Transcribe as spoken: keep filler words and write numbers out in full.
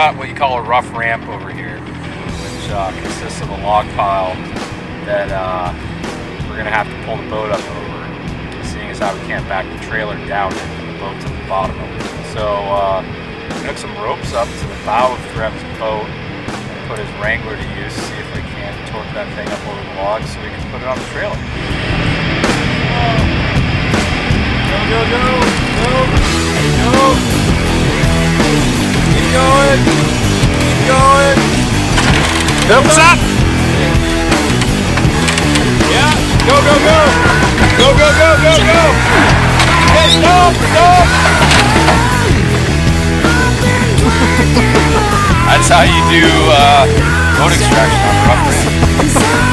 got what you call a rough ramp over here, which uh, consists of a log pile that uh, we're going to have to pull the boat up over, seeing as how we can't back the trailer down it and the boat's at the bottom of it. So uh, we hook some ropes up to the bow of Threv's boat and put his Wrangler to use, see if we can't torque that thing up over the log so we can put it on the trailer. Go, go, go, go, go. Keep going, keep going. Thumbs up. Yeah, go, go, go. Go, go, go, go, go. Hey, stop, stop. That's how you do uh, boat extraction on a rough ramp.